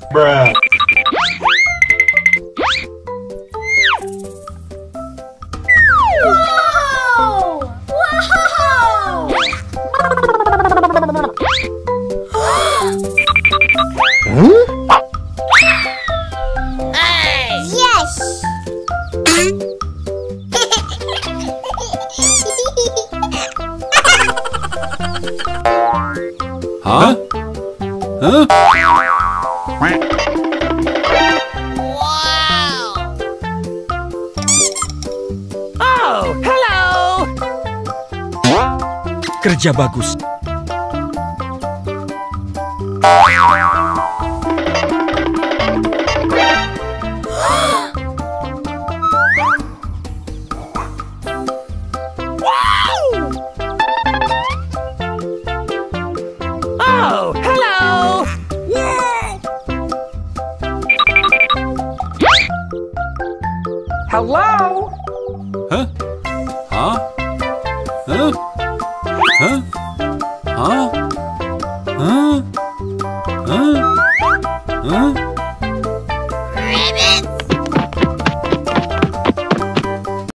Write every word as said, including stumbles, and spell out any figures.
Bruh. Wow! Wow! Hey! Yes! Huh? Huh? Wow! Oh, hello! Kerja bagus. Oh, hello! Hello? Huh? Huh? Huh? Huh? Huh? Huh? Huh? Huh?